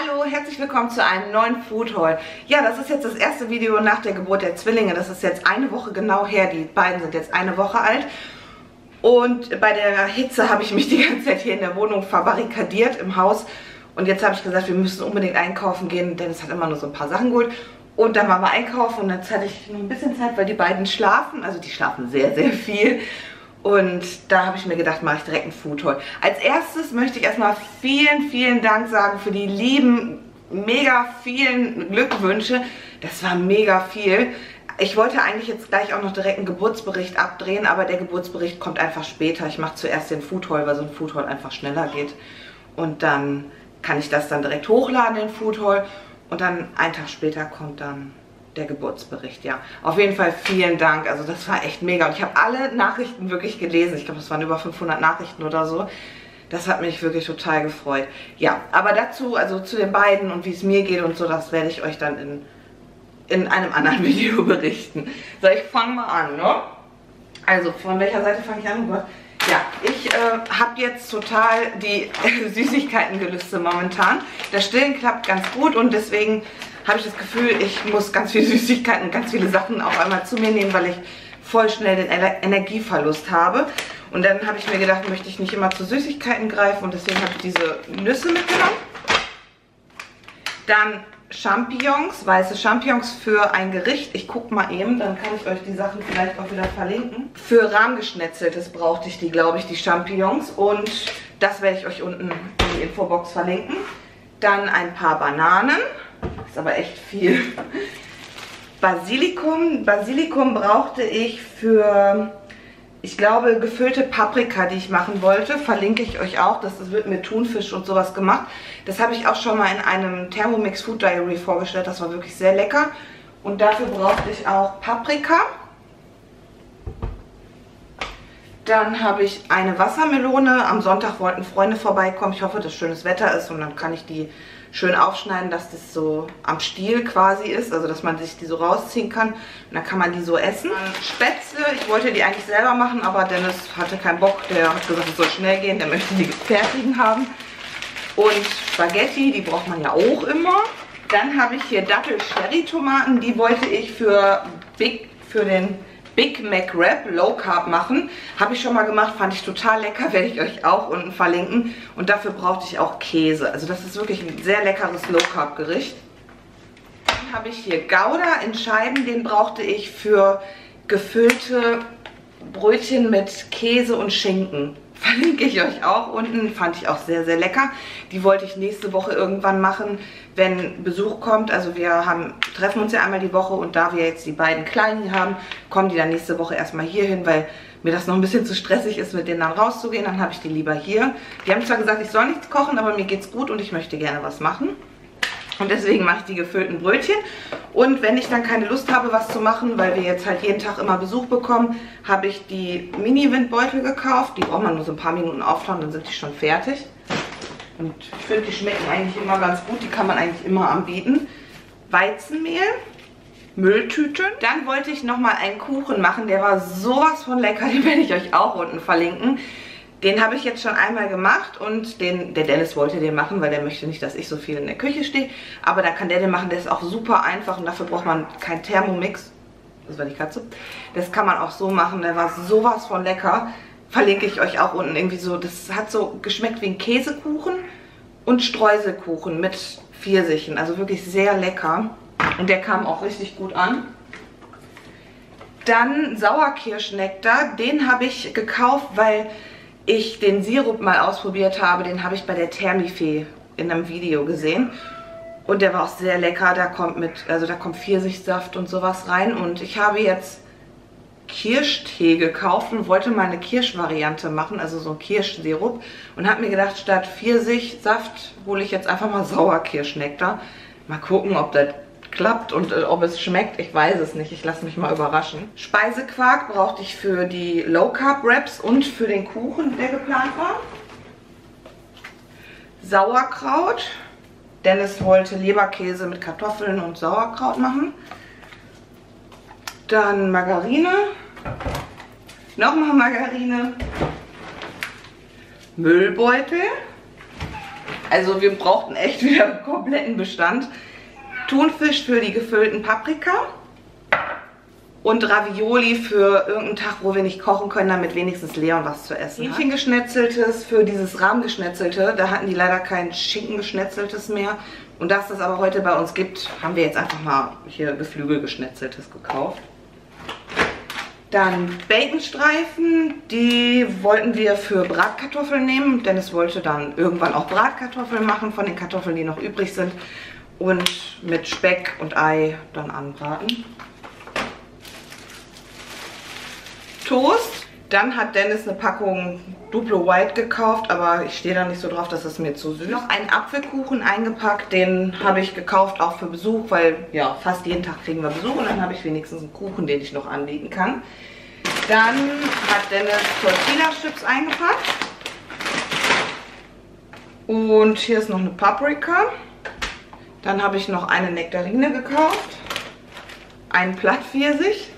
Hallo, herzlich willkommen zu einem neuen Food Haul. Ja, das ist jetzt das erste Video nach der Geburt der Zwillinge. Das ist jetzt eine Woche genau her. Die beiden sind jetzt eine Woche alt. Und bei der Hitze habe ich mich die ganze Zeit hier in der Wohnung verbarrikadiert im Haus. Und jetzt habe ich gesagt, wir müssen unbedingt einkaufen gehen, denn es hat immer nur so ein paar Sachen geholt. Und dann waren wir einkaufen und jetzt hatte ich noch ein bisschen Zeit, weil die beiden schlafen. Also die schlafen sehr, sehr viel. Und da habe ich mir gedacht, mache ich direkt einen Food Haul. Als erstes möchte ich erstmal vielen, vielen Dank sagen für die lieben, mega vielen Glückwünsche. Das war mega viel. Ich wollte eigentlich jetzt gleich auch noch direkt einen Geburtsbericht abdrehen, aber der Geburtsbericht kommt einfach später. Ich mache zuerst den Food Haul, weil so ein Food Haul einfach schneller geht. Und dann kann ich das dann direkt hochladen, den Food Haul. Und dann einen Tag später kommt dann der Geburtsbericht, ja. Auf jeden Fall vielen Dank, also das war echt mega. Und ich habe alle Nachrichten wirklich gelesen. Ich glaube, es waren über 500 Nachrichten oder so. Das hat mich wirklich total gefreut. Ja, aber dazu, also zu den beiden und wie es mir geht und so, das werde ich euch dann in einem anderen Video berichten. So, ich fange mal an, ne? Also, von welcher Seite fange ich an? Ja, ich habe jetzt total die Süßigkeitengelüste momentan. Das Stillen klappt ganz gut und deswegen habe ich das Gefühl, ich muss ganz viele Süßigkeiten und ganz viele Sachen auf einmal zu mir nehmen, weil ich voll schnell den Energieverlust habe. Und dann habe ich mir gedacht, möchte ich nicht immer zu Süßigkeiten greifen und deswegen habe ich diese Nüsse mitgenommen. Dann Champignons, weiße Champignons für ein Gericht. Ich gucke mal eben, dann kann ich euch die Sachen vielleicht auch wieder verlinken. Für Rahmgeschnetzeltes brauchte ich die, glaube ich, die Champignons. Und das werde ich euch unten in die Infobox verlinken. Dann ein paar Bananen. Das ist aber echt viel. Basilikum. Basilikum brauchte ich für, ich glaube, gefüllte Paprika, die ich machen wollte. Verlinke ich euch auch. Das wird mit Thunfisch und sowas gemacht. Das habe ich auch schon mal in einem Thermomix Food Diary vorgestellt. Das war wirklich sehr lecker. Und dafür brauchte ich auch Paprika. Dann habe ich eine Wassermelone. Am Sonntag wollten Freunde vorbeikommen. Ich hoffe, dass schönes Wetter ist und dann kann ich die schön aufschneiden, dass das so am Stiel quasi ist, also dass man sich die so rausziehen kann. Und dann kann man die so essen. Spätzle, ich wollte die eigentlich selber machen, aber Dennis hatte keinen Bock. Der hat gesagt, es soll schnell gehen, der möchte die fertigen haben. Und Spaghetti, die braucht man ja auch immer. Dann habe ich hier Dattel-Cherry-Tomaten, die wollte ich für den Big Mac Wrap Low Carb machen. Habe ich schon mal gemacht, fand ich total lecker, werde ich euch auch unten verlinken. Und dafür brauchte ich auch Käse. Also das ist wirklich ein sehr leckeres Low Carb Gericht. Dann habe ich hier Gouda in Scheiben, den brauchte ich für gefüllte Brötchen mit Käse und Schinken. Verlinke ich euch auch unten, fand ich auch sehr, sehr lecker. Die wollte ich nächste Woche irgendwann machen, wenn Besuch kommt. Also wir treffen uns ja einmal die Woche und da wir jetzt die beiden Kleinen haben, kommen die dann nächste Woche erstmal hier hin, weil mir das noch ein bisschen zu stressig ist, mit denen dann rauszugehen. Dann habe ich die lieber hier. Die haben zwar gesagt, ich soll nichts kochen, aber mir geht's gut und ich möchte gerne was machen. Und deswegen mache ich die gefüllten Brötchen. Und wenn ich dann keine Lust habe, was zu machen, weil wir jetzt halt jeden Tag immer Besuch bekommen, habe ich die Mini-Windbeutel gekauft. Die braucht man nur so ein paar Minuten auftauen, dann sind die schon fertig. Und ich finde, die schmecken eigentlich immer ganz gut. Die kann man eigentlich immer anbieten. Weizenmehl, Mülltüten. Dann wollte ich nochmal einen Kuchen machen. Der war sowas von lecker. Den werde ich euch auch unten verlinken. Den habe ich jetzt schon einmal gemacht und der Dennis wollte den machen, weil der möchte nicht, dass ich so viel in der Küche stehe. Aber da kann der den machen, der ist auch super einfach und dafür braucht man kein Thermomix. Das war die Katze. Das kann man auch so machen, der war sowas von lecker. Verlinke ich euch auch unten irgendwie so. Das hat so geschmeckt wie ein Käsekuchen und Streuselkuchen mit Pfirsichen. Also wirklich sehr lecker. Und der kam auch richtig gut an. Dann Sauerkirschnektar, den habe ich gekauft, weil ich den Sirup mal ausprobiert habe. Den habe ich bei der Thermifee in einem Video gesehen. Und der war auch sehr lecker. Da kommt Pfirsichsaft und sowas rein. Und ich habe jetzt Kirschtee gekauft und wollte mal eine Kirschvariante machen, also so ein Kirschsirup. Und habe mir gedacht, statt Pfirsichsaft hole ich jetzt einfach mal Sauerkirschnektar. Mal gucken, ob das klappt und ob es schmeckt, ich weiß es nicht. Ich lasse mich mal überraschen. Speisequark brauchte ich für die Low Carb Wraps und für den Kuchen, der geplant war. Sauerkraut. Dennis wollte Leberkäse mit Kartoffeln und Sauerkraut machen. Dann Margarine. Nochmal Margarine. Müllbeutel. Also wir brauchten echt wieder einen kompletten Bestand. Thunfisch für die gefüllten Paprika. Und Ravioli für irgendeinen Tag, wo wir nicht kochen können, damit wenigstens Leon was zu essen hat. Hähnchengeschnetzeltes für dieses Rahmgeschnetzelte. Da hatten die leider kein Schinkengeschnetzeltes mehr. Und da es das aber heute bei uns gibt, haben wir jetzt einfach mal hier Geflügelgeschnetzeltes gekauft. Dann Baconstreifen, die wollten wir für Bratkartoffeln nehmen. Dennis wollte dann irgendwann auch Bratkartoffeln machen von den Kartoffeln, die noch übrig sind. Und mit Speck und Ei dann anbraten. Toast. Dann hat Dennis eine Packung Duplo White gekauft, aber ich stehe da nicht so drauf, das ist mir zu süß. Noch einen Apfelkuchen eingepackt, den habe ich gekauft auch für Besuch, weil ja, fast jeden Tag kriegen wir Besuch und dann habe ich wenigstens einen Kuchen, den ich noch anbieten kann. Dann hat Dennis Tortilla-Chips eingepackt. Und hier ist noch eine Paprika. Dann habe ich noch eine Nektarine gekauft. Einen Plattpfirsich.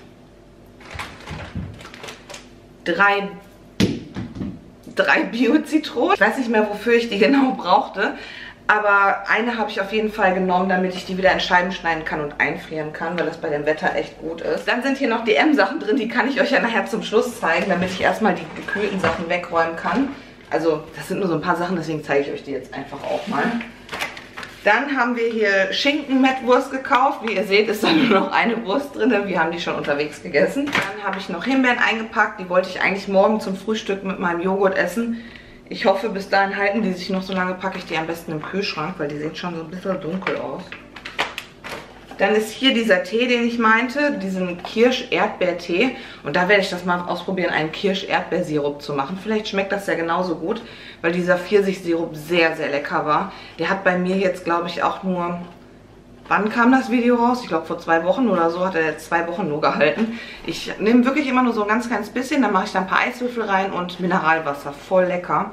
Drei Bio-Zitronen. Ich weiß nicht mehr, wofür ich die genau brauchte. Aber eine habe ich auf jeden Fall genommen, damit ich die wieder in Scheiben schneiden kann und einfrieren kann, weil das bei dem Wetter echt gut ist. Dann sind hier noch DM-Sachen drin, die kann ich euch ja nachher zum Schluss zeigen, damit ich erstmal die gekühlten Sachen wegräumen kann. Also das sind nur so ein paar Sachen, deswegen zeige ich euch die jetzt einfach auch mal. Dann haben wir hier Schinken-Mettwurst gekauft. Wie ihr seht, ist da nur noch eine Wurst drin. Wir haben die schon unterwegs gegessen. Dann habe ich noch Himbeeren eingepackt. Die wollte ich eigentlich morgen zum Frühstück mit meinem Joghurt essen. Ich hoffe, bis dahin halten die sich noch so lange, packe ich die am besten im Kühlschrank, weil die sehen schon so ein bisschen dunkel aus. Dann ist hier dieser Tee, den ich meinte, diesen Kirsch-Erdbeer-Tee. Und da werde ich das mal ausprobieren, einen Kirsch-Erdbeer-Sirup zu machen. Vielleicht schmeckt das ja genauso gut, weil dieser Pfirsich-Sirup sehr, sehr lecker war. Der hat bei mir jetzt, glaube ich, auch nur... Wann kam das Video raus? Ich glaube vor 2 Wochen oder so hat er jetzt 2 Wochen nur gehalten. Ich nehme wirklich immer nur so ein ganz kleines bisschen, dann mache ich da ein paar Eiswürfel rein und Mineralwasser. Voll lecker.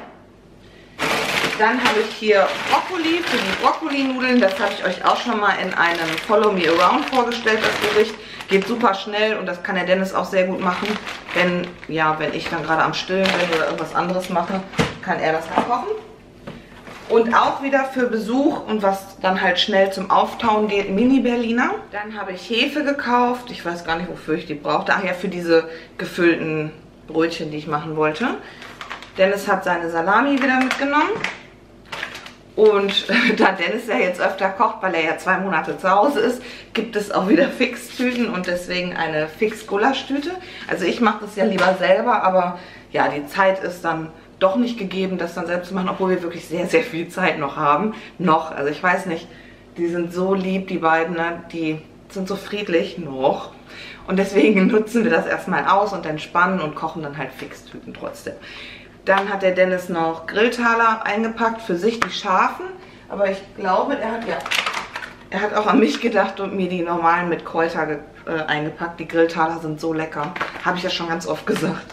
Dann habe ich hier Brokkoli für die Brokkolinudeln. Das habe ich euch auch schon mal in einem Follow Me Around vorgestellt, das Gericht. Geht super schnell und das kann der Dennis auch sehr gut machen. Wenn ich dann gerade am Stillen bin oder irgendwas anderes mache, kann er das dann kochen. Und auch wieder für Besuch und was dann halt schnell zum Auftauen geht, Mini-Berliner. Dann habe ich Hefe gekauft. Ich weiß gar nicht, wofür ich die brauchte. Ach ja, für diese gefüllten Brötchen, die ich machen wollte. Dennis hat seine Salami wieder mitgenommen. Und da Dennis ja jetzt öfter kocht, weil er ja 2 Monate zu Hause ist, gibt es auch wieder Fixtüten und deswegen eine Fix-Gulasch-Tüte. Also ich mache das ja lieber selber, aber ja, die Zeit ist dann doch nicht gegeben, das dann selbst zu machen, obwohl wir wirklich sehr, sehr viel Zeit noch haben. Also ich weiß nicht, die sind so lieb, die beiden, ne? Die sind so friedlich noch. Und deswegen nutzen wir das erstmal aus und entspannen und kochen dann halt Fixtüten trotzdem. Dann hat der Dennis noch Grilltaler eingepackt, für sich die scharfen. Aber ich glaube, er hat auch an mich gedacht und mir die normalen mit Kräuter eingepackt. Die Grilltaler sind so lecker. Habe ich ja schon ganz oft gesagt.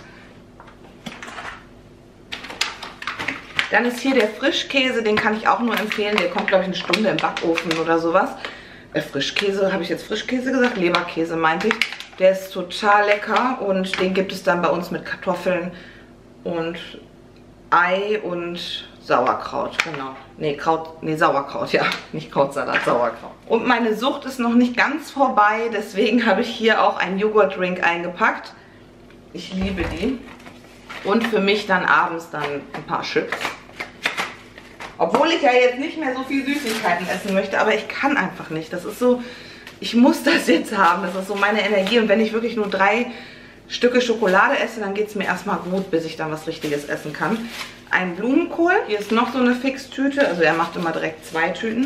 Dann ist hier der Frischkäse, den kann ich auch nur empfehlen. Der kommt, glaube ich, 1 Stunde im Backofen oder sowas. Frischkäse, habe ich jetzt Frischkäse gesagt? Leberkäse meinte ich. Der ist total lecker und den gibt es dann bei uns mit Kartoffeln und Ei und Sauerkraut, genau. Nee, Sauerkraut, ja. Nicht Krautsalat, Sauerkraut. Und meine Sucht ist noch nicht ganz vorbei, deswegen habe ich hier auch einen Joghurtdrink eingepackt. Ich liebe die. Und für mich dann abends dann ein paar Chips. Obwohl ich ja jetzt nicht mehr so viel Süßigkeiten essen möchte, aber ich kann einfach nicht. Das ist so, ich muss das jetzt haben. Das ist so meine Energie. Und wenn ich wirklich nur 3 Stücke Schokolade esse, dann geht es mir erstmal gut, bis ich dann was Richtiges essen kann. Ein Blumenkohl. Hier ist noch so eine Fixtüte. Also er macht immer direkt 2 Tüten.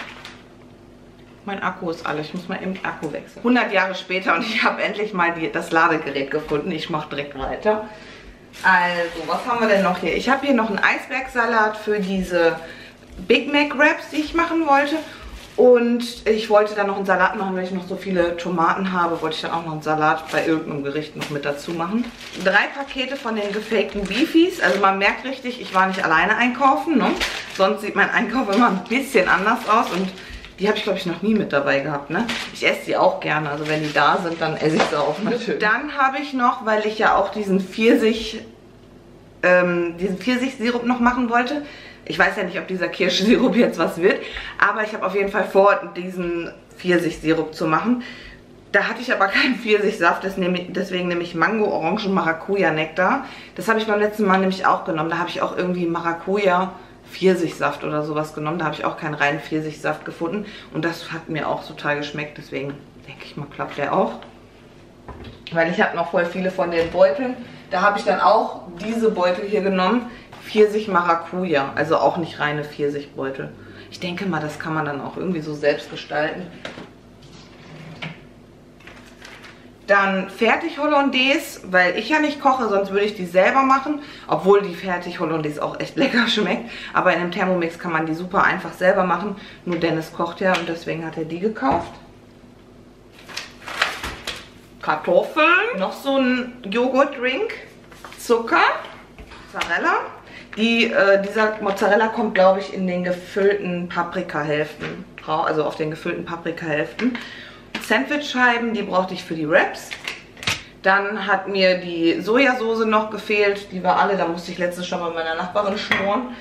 Mein Akku ist alle. Ich muss mal eben den Akku wechseln. 100 Jahre später und ich habe endlich mal das Ladegerät gefunden. Ich mache direkt weiter. Also, was haben wir denn noch hier? Ich habe hier noch einen Eisbergsalat für diese Big Mac Wraps, die ich machen wollte. Und ich wollte dann noch einen Salat machen, weil ich noch so viele Tomaten habe. Wollte ich dann auch noch einen Salat bei irgendeinem Gericht noch mit dazu machen. 3 Pakete von den gefakten Beefies. Also man merkt richtig, ich war nicht alleine einkaufen, ne? Sonst sieht mein Einkauf immer ein bisschen anders aus. Und die habe ich, glaube ich, noch nie mit dabei gehabt, ne? Ich esse sie auch gerne. Also wenn die da sind, dann esse ich sie auch natürlich. Dann habe ich noch, weil ich ja auch diesen Pfirsich-Sirup noch machen wollte. Ich weiß ja nicht, ob dieser Kirschsirup jetzt was wird, aber ich habe auf jeden Fall vor, diesen Pfirsichsirup zu machen. Da hatte ich aber keinen Pfirsichsaft, deswegen nehme ich Mango, Orangen, Maracuja-Nektar. Das habe ich beim letzten Mal nämlich auch genommen. Da habe ich auch irgendwie Maracuja-Pfirsichsaft oder sowas genommen. Da habe ich auch keinen reinen Pfirsichsaft gefunden. Und das hat mir auch total geschmeckt, deswegen denke ich mal, klappt der auch. Weil ich habe noch voll viele von den Beuteln. Da habe ich dann auch diese Beutel hier genommen. Pfirsich-Maracuja, also auch nicht reine Pfirsichbeutel. Ich denke mal, das kann man dann auch irgendwie so selbst gestalten. Dann Fertig-Hollandaise, weil ich ja nicht koche, sonst würde ich die selber machen. Obwohl die Fertig-Hollandaise auch echt lecker schmeckt. Aber in einem Thermomix kann man die super einfach selber machen. Nur Dennis kocht ja und deswegen hat er die gekauft. Kartoffeln. Noch so ein Joghurt-Drink. Zucker. Mozzarella. Dieser Mozzarella kommt, glaube ich, in den gefüllten Paprikahälften drauf. Also auf den gefüllten Paprikahälften. Sandwichscheiben, die brauchte ich für die Wraps. Dann hat mir die Sojasauce noch gefehlt. Die war alle, da musste ich letztens schon bei meiner Nachbarin schmoren.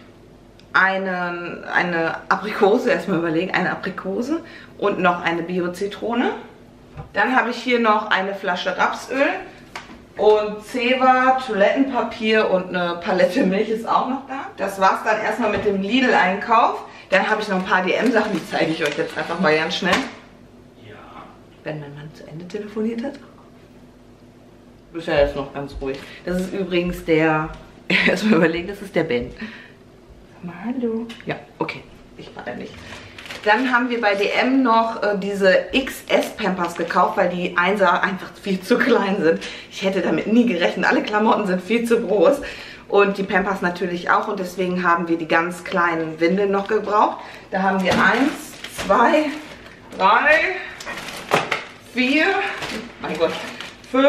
Eine Aprikose, erstmal überlegen, eine Aprikose und noch eine Bio-Zitrone. Dann habe ich hier noch eine Flasche Rapsöl und Zewa, Toilettenpapier und eine Palette Milch ist auch noch da. Das war es dann erstmal mit dem Lidl-Einkauf. Dann habe ich noch ein paar DM-Sachen, die zeige ich euch jetzt einfach mal ganz schnell. Wenn mein Mann zu Ende telefoniert hat. Du bist ja jetzt noch ganz ruhig. Das ist übrigens der, erstmal überlegen, das ist der Ben. Sag mal hallo. Ja, okay, ich war da nicht. Dann haben wir bei DM noch diese XS Pampers gekauft, weil die Einser einfach viel zu klein sind. Ich hätte damit nie gerechnet, alle Klamotten sind viel zu groß. Und die Pampers natürlich auch und deswegen haben wir die ganz kleinen Windeln noch gebraucht. Da haben wir 1, 2, 3... 4, mein Gott, 5,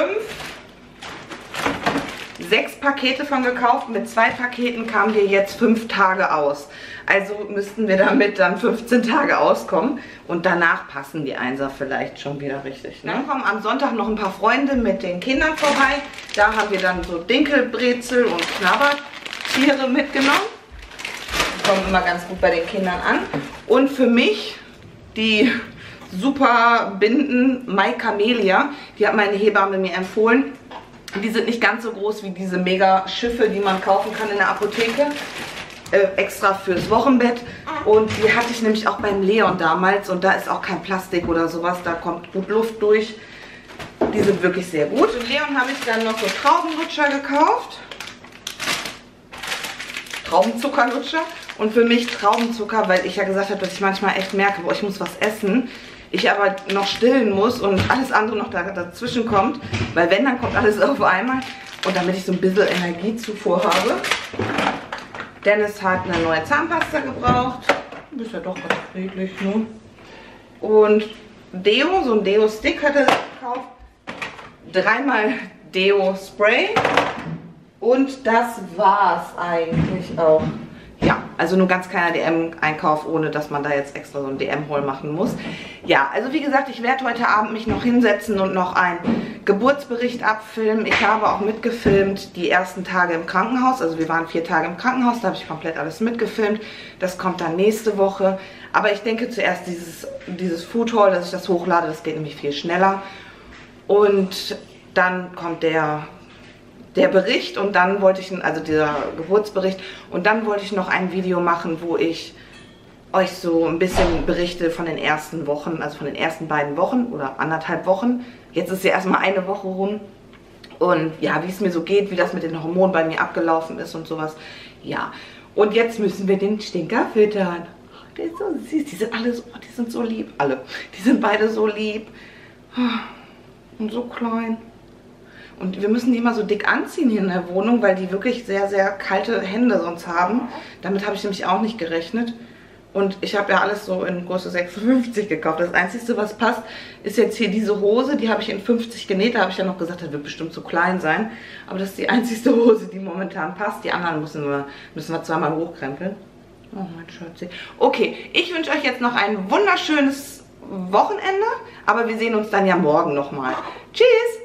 6 Pakete von gekauft. Mit 2 Paketen kamen wir jetzt 5 Tage aus. Also müssten wir damit dann 15 Tage auskommen. Und danach passen die Einser vielleicht schon wieder richtig. Ne? Dann kommen am Sonntag noch ein paar Freunde mit den Kindern vorbei. Da haben wir dann so Dinkelbrezel und Knabbertiere mitgenommen. Die kommen immer ganz gut bei den Kindern an. Und für mich die super Binden My Camellia, die hat meine Hebamme mir empfohlen. Die sind nicht ganz so groß wie diese mega Schiffe, die man kaufen kann in der Apotheke. Extra fürs Wochenbett. Und die hatte ich nämlich auch beim Leon damals. Und da ist auch kein Plastik oder sowas. Da kommt gut Luft durch. Die sind wirklich sehr gut. Für Leon habe ich dann noch so Traubenlutscher gekauft. Traubenzuckerlutscher. Und für mich Traubenzucker, weil ich ja gesagt habe, dass ich manchmal echt merke, boah, ich muss was essen. Ich aber noch stillen muss und alles andere noch dazwischen kommt. Weil wenn, dann kommt alles auf einmal. Und damit ich so ein bisschen Energiezufuhr habe. Dennis hat eine neue Zahnpasta gebraucht. Du bist ja doch ganz friedlich, ne? Und Deo, so ein Deo-Stick hat er gekauft. 3-mal Deo-Spray. Und das war's eigentlich auch. Ja, also nur ganz kleiner DM-Einkauf, ohne dass man da jetzt extra so ein DM-Haul machen muss. Ja, also wie gesagt, ich werde heute Abend mich noch hinsetzen und noch einen Geburtsbericht abfilmen. Ich habe auch mitgefilmt die ersten Tage im Krankenhaus. Also wir waren 4 Tage im Krankenhaus, da habe ich komplett alles mitgefilmt. Das kommt dann nächste Woche. Aber ich denke zuerst dieses Food Haul, dass ich das hochlade, das geht nämlich viel schneller. Und dann kommt der Bericht und dann wollte ich, also dieser Geburtsbericht, und dann wollte ich noch ein Video machen, wo ich euch so ein bisschen berichte von den ersten Wochen, also von den ersten beiden Wochen oder 1,5 Wochen. Jetzt ist ja erstmal eine Woche rum. Und ja, wie es mir so geht, wie das mit den Hormonen bei mir abgelaufen ist und sowas. Ja, und jetzt müssen wir den Stinker füttern. Der ist so süß, die sind alle so, die sind so lieb, alle. Die sind beide so lieb und so klein. Und wir müssen die immer so dick anziehen hier in der Wohnung, weil die wirklich sehr, sehr kalte Hände sonst haben. Damit habe ich nämlich auch nicht gerechnet. Und ich habe ja alles so in Größe 56 gekauft. Das Einzige, was passt, ist jetzt hier diese Hose. Die habe ich in 50 genäht. Da habe ich ja noch gesagt, das wird bestimmt zu klein sein. Aber das ist die einzige Hose, die momentan passt. Die anderen müssen wir 2-mal hochkrempeln. Oh, mein Schatzi. Okay, ich wünsche euch jetzt noch ein wunderschönes Wochenende. Aber wir sehen uns dann ja morgen nochmal. Tschüss!